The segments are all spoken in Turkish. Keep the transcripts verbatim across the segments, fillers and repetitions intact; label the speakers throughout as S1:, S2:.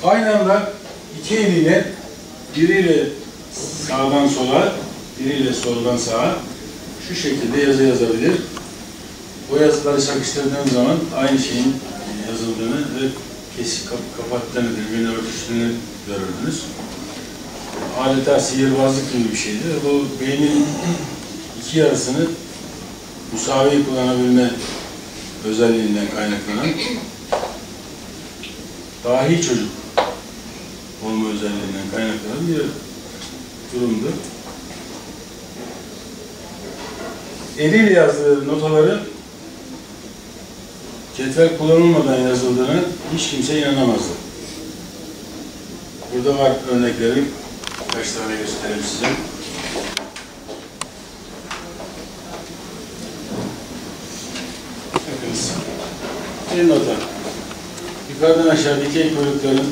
S1: Aynı anda iki eliyle, biriyle sağdan sola, biriyle soldan sağa şu şekilde yazı yazabilir. O yazıları çakıştırdığım zaman aynı şeyin yazıldığını ve kesik kapattığını, birbirine örtüştüğünü görürdünüz. Adeta sihirbazlık gibi bir şeydi. Bu beynin iki yarısını musavi kullanabilme özelliğinden kaynaklanan dahi çocuk olma özelliğinden kaynaklanan bir durumdu. Eliyle yazdığı notaları cetvel kullanılmadan yazıldığını hiç kimse inanamazdı. Burada var örneklerim. Kaç tane göstereyim size. Bakınız. Bir nota. Yukarıdan aşağı dikey kuyrukların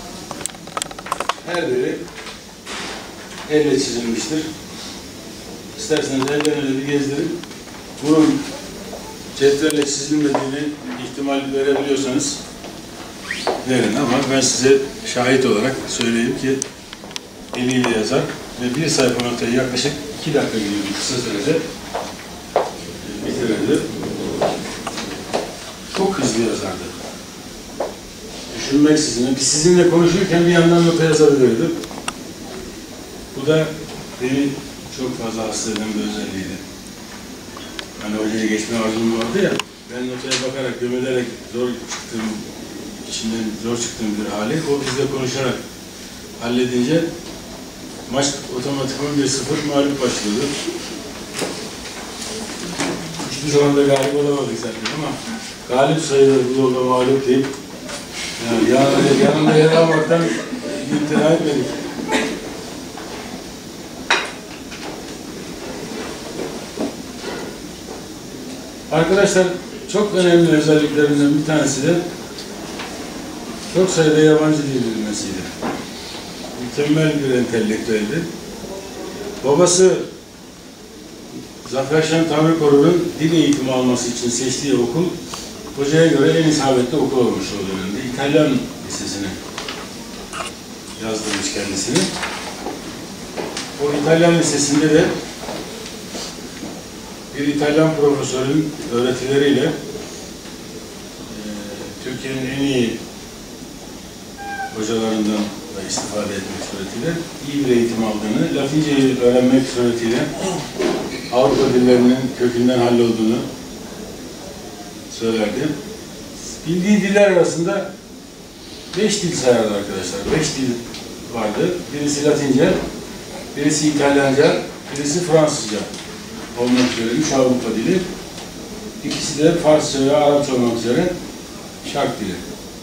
S1: her biri elle çizilmiştir. İsterseniz ellerinizi bir gezdirin. Bunun cetvelle çizilmediğini ihtimal verebiliyorsanız verin, ama ben size şahit olarak söyleyeyim ki eliyle yazar ve bir sayfa notayı yaklaşık iki dakika gibi bir kısa sürede bitirirdi. Çok hızlı yazardı. Düşünmeksizin, sizinle konuşurken bir yandan nota yazabilirdi. Bu da beni çok fazla hasta eden bir özelliğiydi. Hani hocaya geçme arzum vardı ya, ben notaya bakarak, gömelerek zor çıktığım, içinden zor çıktığım bir hali, o bizle konuşarak halledince maç otomatikman bir sıfır mağlup başlıyordu. Hiçbir zaman da galip olamadık zaten, ama galip sayılır bu yolda mağlup deyip yani yanında, yanında yer almaktan imtina etmedik. Arkadaşlar, çok önemli özelliklerinden bir tanesi de çok sayıda yabancı dil bilmesiydi. Mükemmel bir entelektüeldi. Babası Zafer Şen Tanrıkoru'nun dil eğitimi alması için seçtiği okul, hocaya göre en isabetli okul olmuş o dönemde. İtalyan Lisesi'ne yazdırmış kendisini. O İtalyan Lisesi'nde de bir İtalyan profesörün öğretileriyle e, Türkiye'nin en iyi hocalarından da istifade etmek suretiyle iyi bir eğitim aldığını, Latince'yi öğrenmek suretiyle Avrupa dillerinin kökünden hallolduğunu söylerdi. Bildiği diller arasında beş dil sayardı arkadaşlar. Beş dil vardı. Birisi Latince, birisi İtalyanca, birisi Fransızca olmak üzere üç Avrupa dili. İkisi de Farsça ve Arapça olmak üzere şark dili.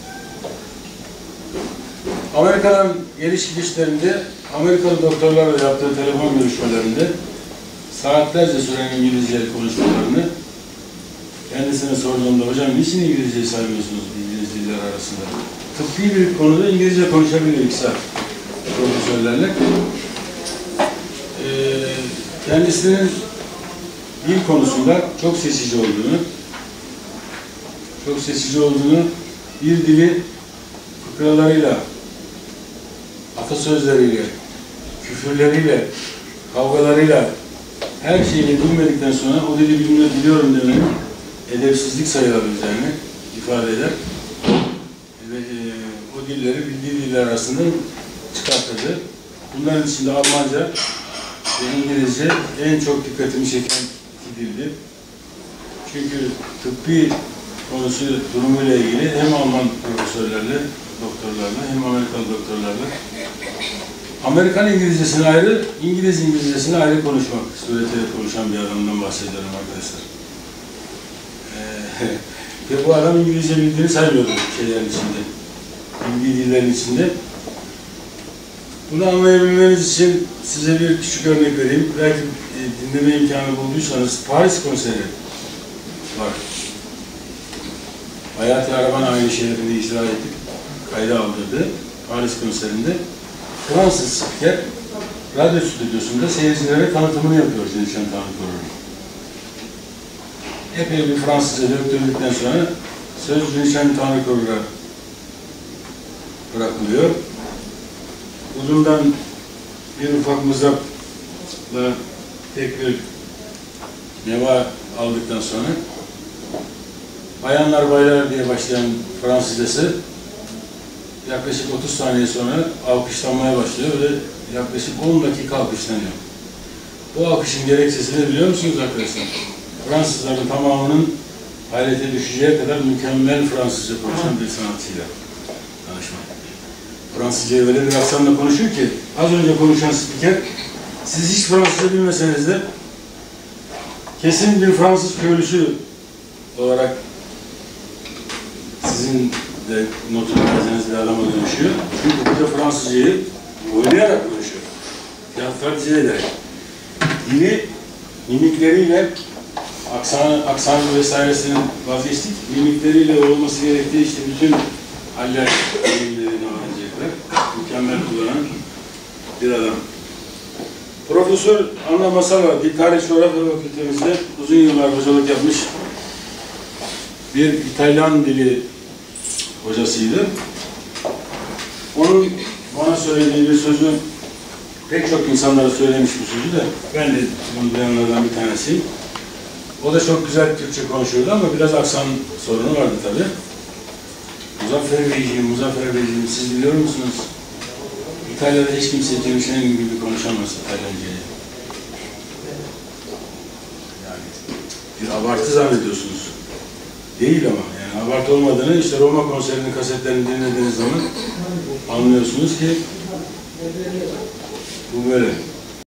S1: Amerika'dan geliş gidişlerinde, Amerikalı doktorlarla yaptığı telefon görüşmelerinde saatlerce süren İngilizce konuşmalarını kendisine sorduğumda, hocam niçin İngilizceyi saymıyorsunuz İngiliz diller arasında? Tıbbi bir konuda İngilizce konuşabiliyor iki saat profesörlerle. Ee, kendisinin dil konusunda çok seçici olduğunu, çok seçici olduğunu, bir dili fıkralarıyla, atasözleriyle, küfürleriyle, kavgalarıyla, her şeyini bilmedikten sonra o dili biliyorum demenin edepsizlik sayılabileceğini ifade eder. Ve e, o dilleri bildiği diller arasında çıkartırdı. Bunların içinde Almanca ve İngilizce en çok dikkatimi çeken iki dildi. Çünkü tıbbi konusu durumuyla ilgili hem Alman profesörlerle, doktorlarla, hem Amerikalı doktorlarla Amerikan İngilizcesini ayrı, İngiliz İngilizcesini ayrı konuşmak suretiyle konuşan bir adamdan bahsediyorum arkadaşlar. Ee, ve bu adam İngilizce bildiğini saymıyordu şeylerin içinde, bildiği dillerin içinde. Bunu anlayabilmeniz için size bir küçük örnek vereyim. Belki e, dinleme imkanı bulduysanız Paris konseri var. Hayati Araban aynı şehrinde icra edip kayda aldırdı Paris konserinde. Fransız spiker radyo stüdyosunda seyircilere tanıtımını yapıyor Zülşen Tanrıkoru'nun. Epey bir Fransızca döktürdükten sonra söz Zülşen Tanrıkoru'na bırakılıyor. Uzundan bir ufak mızrapla tek bir neva aldıktan sonra bayanlar baylar diye başlayan Fransızcası yaklaşık otuz saniye sonra alkışlanmaya başlıyor ve yaklaşık on dakika alkışlanıyor. Bu alkışın gerekçesini biliyor musunuz arkadaşlar? Fransızların tamamının hayrete düşeceği kadar mükemmel Fransızca konuşan bir sanatçıyla tanışmak. Fransızcayı öyle bir aksanla konuşuyor ki az önce konuşan spiker siz hiç Fransızca bilmeseniz de kesin bir Fransız köylüsü olarak sizin de notunu verdiğiniz bir adama dönüşüyor. Çünkü burada Fransızcayı oynayarak konuşuyor. Tiyatralize ederek. Dili mimikleriyle aksanı, aksanı vesairesinin vazgeçtik. Mimikleriyle olması gerektiği işte bütün haller deyimlerini öğrenecekler. Mükemmel kullanan bir adam. Profesör Anna Masala, bir tarih coğrafya fakültemizde uzun yıllar hocalık yapmış bir İtalyan dili hocasıydı. Onun bana söylediği bir sözü pek çok insanlara söylemiş bu sözü de ben de bunu duyanlardan bir tanesiyim. O da çok güzel Türkçe konuşuyordu ama biraz aksan sorunu vardı tabii. Muzaffer Beyciğim, Muzaffer Beyciğim siz biliyor musunuz? İtalya'da hiç kimse Cemşen'in gibi konuşamaz İtalyanca'yı. Yani bir abartı zannediyorsunuz. Değil ama yani abartı olmadığını işte Roma konserinin kasetlerini dinlediğiniz zaman anlıyorsunuz ki bu böyle.